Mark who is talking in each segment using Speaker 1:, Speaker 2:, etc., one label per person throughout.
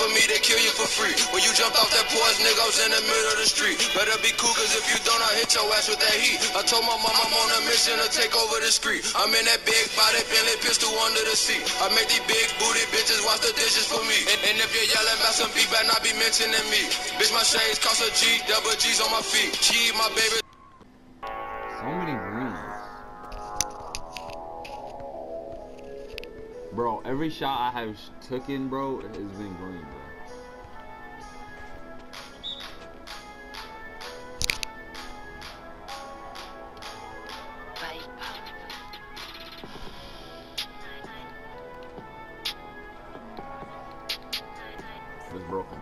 Speaker 1: with me, they kill you for free. When you jumped off that porch, nigga, I was in the middle of the street. Better be cool, cause if you don't, I'll hit your ass with that heat. I told my mom I'm on a mission to take over the street. I'm in that big body, Bentley pistol under the seat. I make these big booty bitches wash the dishes for me. And if you're yelling about some beef, better not be mentioning me. Bitch, my shades cost a G, double G's on my feet. She my baby.
Speaker 2: So many greens. Bro, every shot I have taken, bro, has been green, bro. It's broken.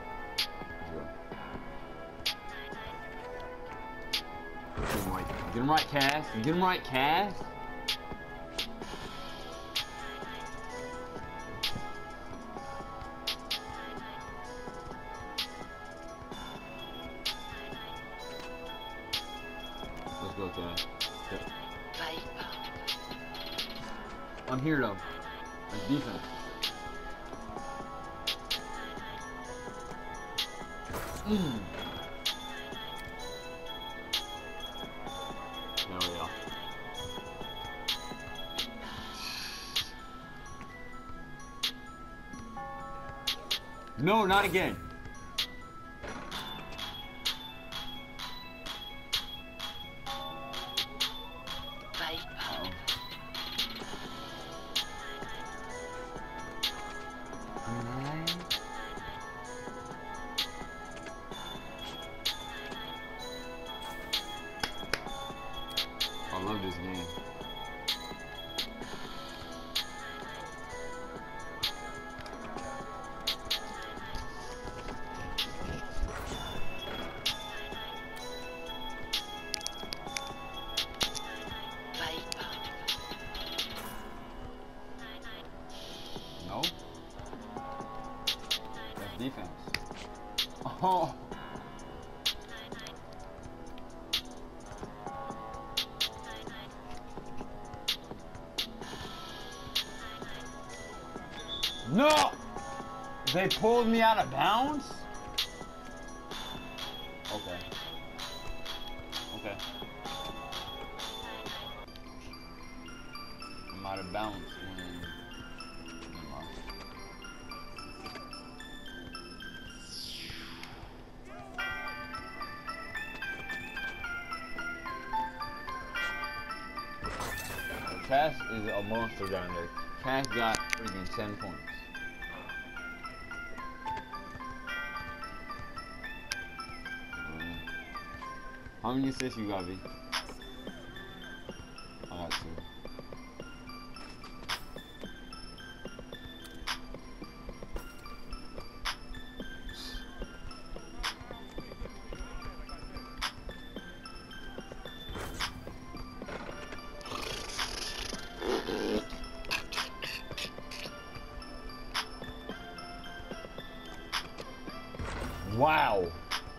Speaker 2: Get him right, Cass. Get him right, Cass. Let's go, Cass. Yep. I'm here, though. That's defense. There we go. No, not again. I love this game. No? That's defense. Oh. No! They pulled me out of bounds? Okay. Okay. I'm out of bounds when... Cass is a monster down there. Cass got freaking 10 points. How many assists you got, V? I got 2. Wow.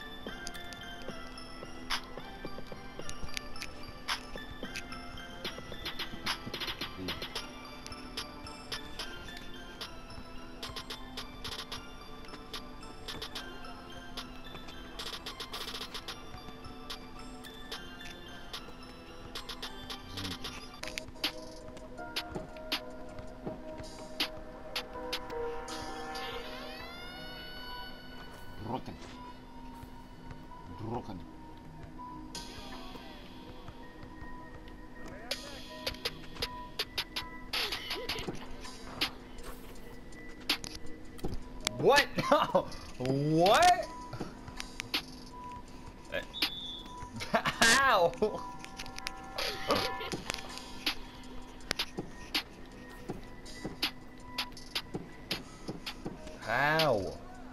Speaker 2: Broken. What? No. What? How? How?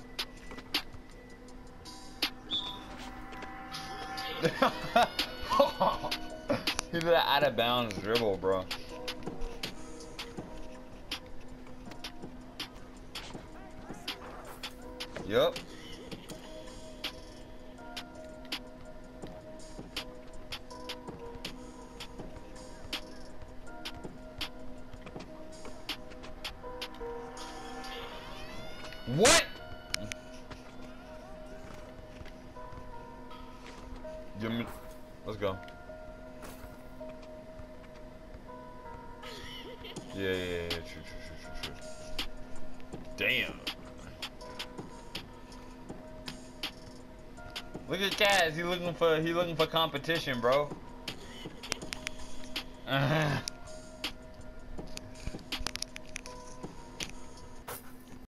Speaker 2: He did that out of bounds dribble, bro. Yup. What? Yeah, true. Damn. Look at Kaz, he looking for competition, bro.